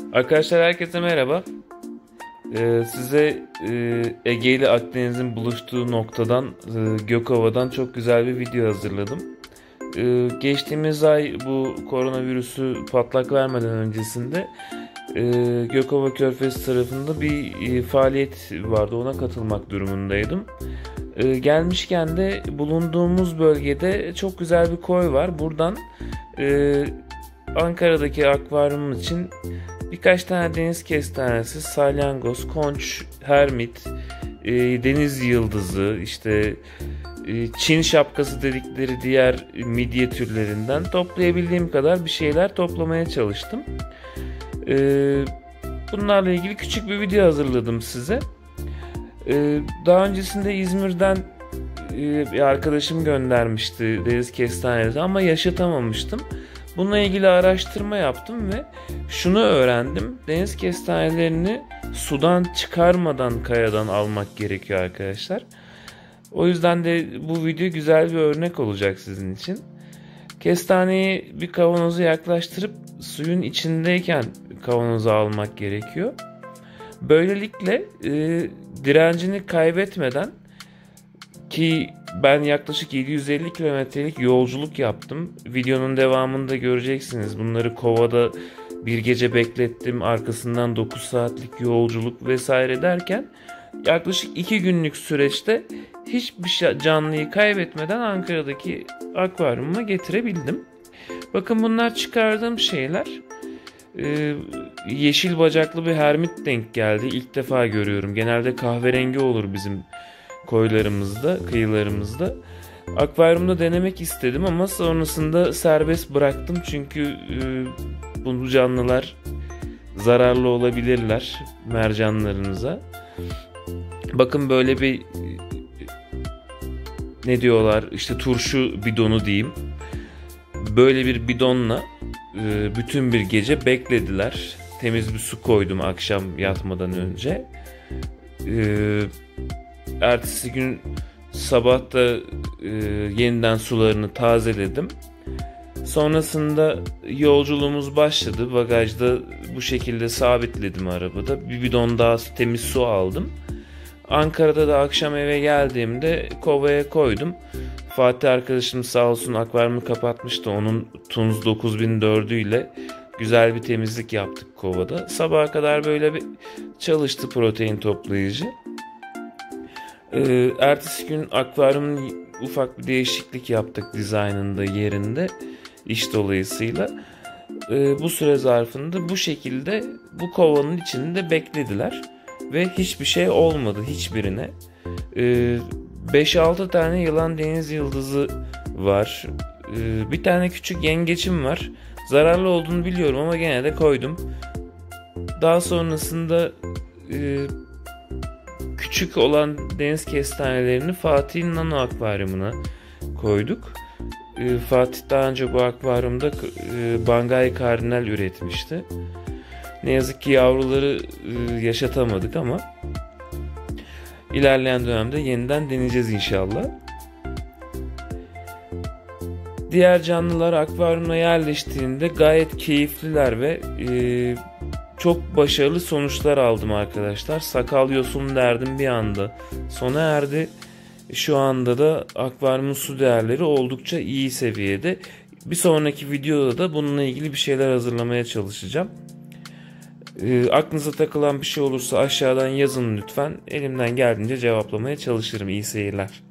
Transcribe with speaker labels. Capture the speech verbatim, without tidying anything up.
Speaker 1: Arkadaşlar herkese merhaba. Ee, size e, Ege ile Akdeniz'in buluştuğu noktadan e, Gökova'dan çok güzel bir video hazırladım. Ee, geçtiğimiz ay bu koronavirüsü patlak vermeden öncesinde e, Gökova Körfezi tarafında bir e, faaliyet vardı. Ona katılmak durumundaydım. E, gelmişken de bulunduğumuz bölgede çok güzel bir koy var. Buradan e, Ankara'daki akvaryum için birkaç tane deniz kestanesi, salyangoz, konç, hermit, e, deniz yıldızı, işte e, Çin şapkası dedikleri diğer midye türlerinden toplayabildiğim kadar bir şeyler toplamaya çalıştım. E, bunlarla ilgili küçük bir video hazırladım size. E, daha öncesinde İzmir'den e, bir arkadaşım göndermişti deniz kestanesi ama yaşatamamıştım. Bununla ilgili araştırma yaptım ve şunu öğrendim. Deniz kestanelerini sudan çıkarmadan kayadan almak gerekiyor arkadaşlar. O yüzden de bu video güzel bir örnek olacak sizin için. Kestaneyi bir kavanoza yaklaştırıp suyun içindeyken kavanoza almak gerekiyor. Böylelikle e, direncini kaybetmeden, ki ben yaklaşık yedi yüz elli kilometrelik yolculuk yaptım. Videonun devamında göreceksiniz. Bunları kovada bir gece beklettim. Arkasından dokuz saatlik yolculuk vesaire derken yaklaşık iki günlük süreçte hiçbir canlıyı kaybetmeden Ankara'daki akvaryumuma getirebildim. Bakın bunlar çıkardığım şeyler. Ee, yeşil bacaklı bir hermit denk geldi. İlk defa görüyorum. Genelde kahverengi olur bizim koylarımızda, kıyılarımızda. Akvaryumda denemek istedim ama sonrasında serbest bıraktım çünkü e, bu canlılar zararlı olabilirler mercanlarınıza. Bakın böyle bir ne diyorlar işte turşu bidonu diyeyim. Böyle bir bidonla e, bütün bir gece beklediler. Temiz bir su koydum akşam yatmadan önce. Eee Ertesi gün sabah da e, yeniden sularını tazeledim. Sonrasında yolculuğumuz başladı. Bagajda bu şekilde sabitledim arabada. Bir bidon daha temiz su aldım. Ankara'da da akşam eve geldiğimde kovaya koydum. Fatih arkadaşım sağ olsun akvaryumu kapatmıştı. Onun Tunz dokuz bin dördü ile güzel bir temizlik yaptık kovada. Sabaha kadar böyle bir çalıştı protein toplayıcı. Ee, ertesi gün akvaryumun ufak bir değişiklik yaptık dizaynında, yerinde, iş dolayısıyla. Ee, bu süre zarfında bu şekilde bu kovanın içinde beklediler ve hiçbir şey olmadı hiçbirine. Ee, beş altı tane yılan deniz yıldızı var. Ee, bir tane küçük yengeçim var. Zararlı olduğunu biliyorum ama gene de koydum. Daha sonrasında e, küçük olan deniz kestanelerini Fatih'in nano akvaryumuna koyduk. E, Fatih daha önce bu akvaryumda e, Bangay kardinal üretmişti. Ne yazık ki yavruları e, yaşatamadık ama ilerleyen dönemde yeniden deneyeceğiz inşallah. Diğer canlılar akvaryuma yerleştiğinde gayet keyifliler ve e, çok başarılı sonuçlar aldım arkadaşlar. Sakal yosun derdim bir anda sona erdi. Şu anda da akvaryumun su değerleri oldukça iyi seviyede. Bir sonraki videoda da bununla ilgili bir şeyler hazırlamaya çalışacağım. E, aklınıza takılan bir şey olursa aşağıdan yazın lütfen. Elimden geldiğince cevaplamaya çalışırım. İyi seyirler.